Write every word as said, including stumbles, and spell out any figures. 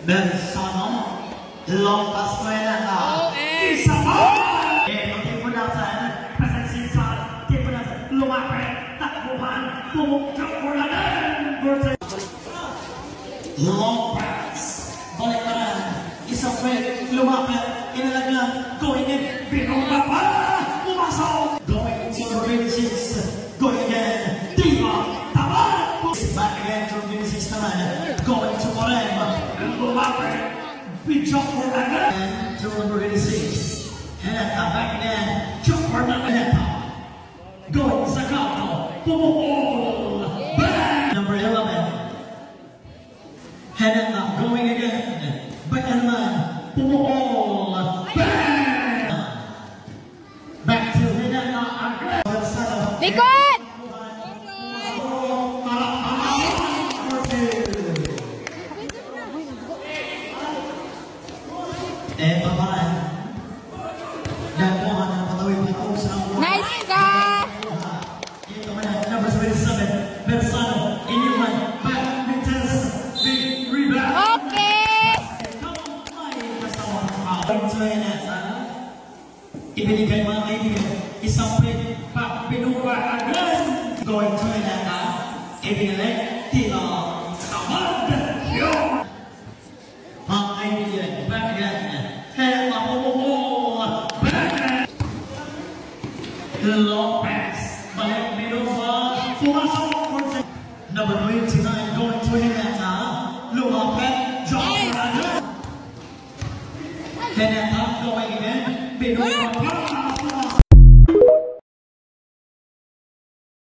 Bersano long pass ko na ka. Isa mo! Eh, tempo natin. Presensa, tempo natin. Lumapit, takbuhan, tumuktok for lagan. Long pass. Balik ka na. Isang friend, lumapit, inalaglang, going in, binumba pa! Pumasok! Going to the twenty-six, going again, Diva, tama! Back again to twenty-six naman, going to Morem, lumapit, bijok for lagan. And to number twenty-six, Heneta back again, jump for Heneta. Going sa kanto, pumukol, bang! Number eleven, Heneta going again. Back naman, pumukol, bang! Back to Heneta again. Likod! Eh, paparan. Gagawa ng patawid na kung sa Nice ka! Ito man ang number seventy-seven, Bersano, inyuman, back, Mintes, big rebound. Okay! Ibinigay mga kaibigan, isang print, back, binuwa again. Going to Heneta, ibinigay, tila, tamad, yun. Mga kaibigan, back again, Heneta, pumukul, back. Long pass, balik, binuwa, pumasok, number twenty-nine, going to Heneta, lumapit, jump again. Heneta going again, binuwa,